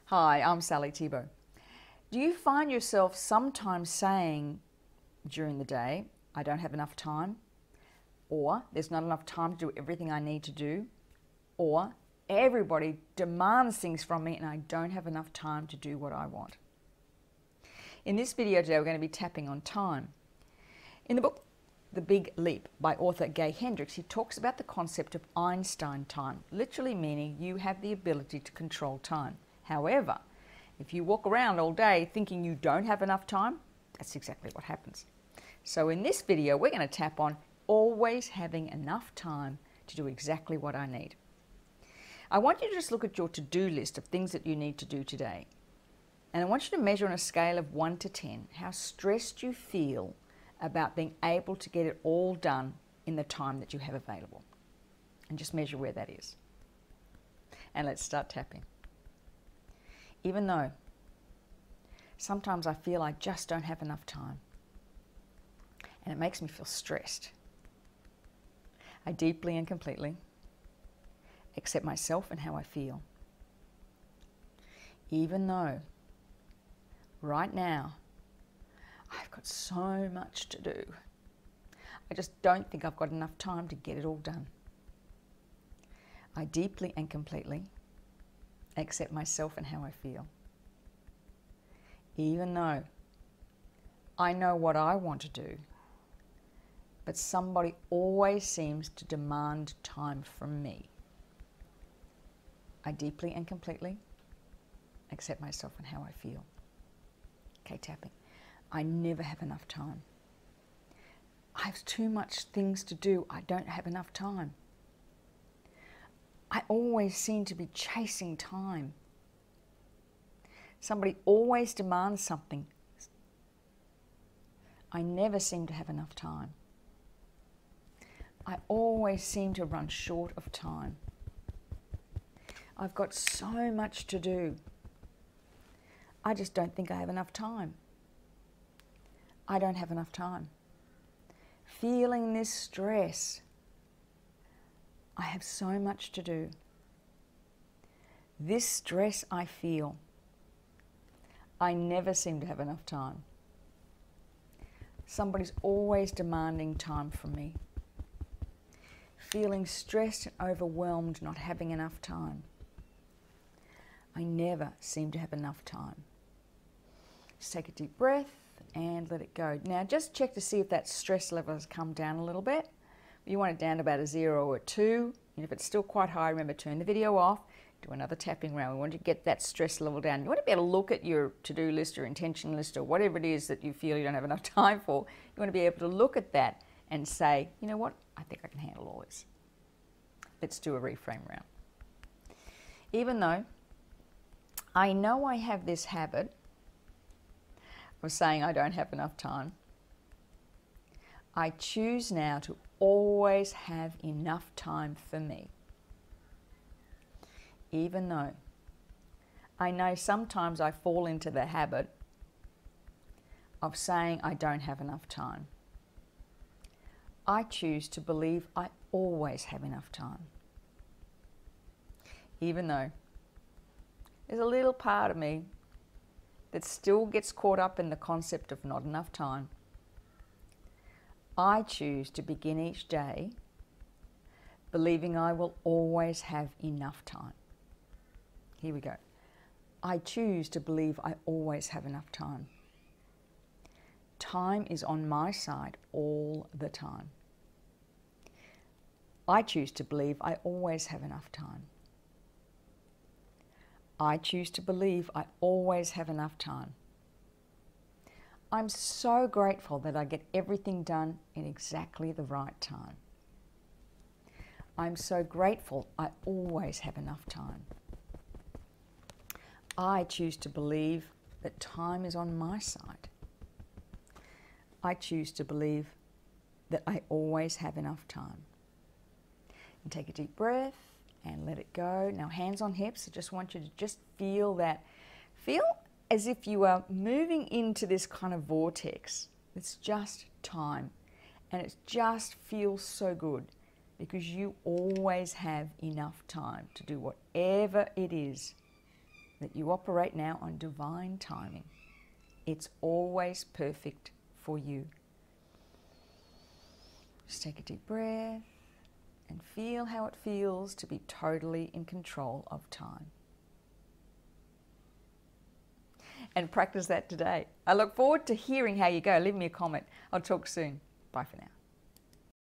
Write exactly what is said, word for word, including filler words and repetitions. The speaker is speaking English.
Hi, I'm Sally Thibault. Do you find yourself sometimes saying during the day, I don't have enough time, or there's not enough time to do everything I need to do, or everybody demands things from me and I don't have enough time to do what I want? In this video today, we're going to be tapping on time. In the book The Big Leap by author Gay Hendricks, he talks about the concept of Einstein time, literally meaning you have the ability to control time. However, if you walk around all day thinking you don't have enough time, that's exactly what happens. So in this video, we're going to tap on always having enough time to do exactly what I need. I want you to just look at your to-do list of things that you need to do today. And I want you to measure on a scale of one to ten how stressed you feel about being able to get it all done in the time that you have available. And just measure where that is. And let's start tapping. Even though sometimes I feel I just don't have enough time, and it makes me feel stressed, I deeply and completely accept myself and how I feel. Even though right now I've got so much to do, I just don't think I've got enough time to get it all done. I deeply and completely accept myself and how I feel. Even though I know what I want to do, but somebody always seems to demand time from me. I deeply and completely accept myself and how I feel. Okay, tapping. I never have enough time. I have too much things to do. I don't have enough time. I always seem to be chasing time. Somebody always demands something. I never seem to have enough time. I always seem to run short of time. I've got so much to do. I just don't think I have enough time. I don't have enough time. Feeling this stress. I have so much to do. This stress I feel. I never seem to have enough time. Somebody's always demanding time from me. Feeling stressed and overwhelmed, not having enough time. I never seem to have enough time. Just take a deep breath and let it go. Now just check to see if that stress level has come down a little bit. You want it down to about a zero or a two. And if it's still quite high, remember, turn the video off, do another tapping round. We want to get that stress level down. You want to be able to look at your to-do list or intention list or whatever it is that you feel you don't have enough time for. You want to be able to look at that and say, you know what, I think I can handle all this. Let's do a reframe round. Even though I know I have this habit of saying I don't have enough time, I choose now to always have enough time for me. Even though I know sometimes I fall into the habit of saying I don't have enough time, I choose to believe I always have enough time. Even though there's a little part of me that still gets caught up in the concept of not enough time, I choose to begin each day believing I will always have enough time. Here we go. I choose to believe I always have enough time. Time is on my side all the time. I choose to believe I always have enough time. I choose to believe I always have enough time. I'm so grateful that I get everything done in exactly the right time. I'm so grateful I always have enough time. I choose to believe that time is on my side. I choose to believe that I always have enough time. And take a deep breath and let it go. Now hands on hips, I just want you to just feel that. Feel as if you are moving into this kind of vortex. It's just time. And it just feels so good because you always have enough time to do whatever it is that you operate now on divine timing. It's always perfect for you. Just take a deep breath and feel how it feels to be totally in control of time. And practice that today. I look forward to hearing how you go. Leave me a comment. I'll talk soon. Bye for now.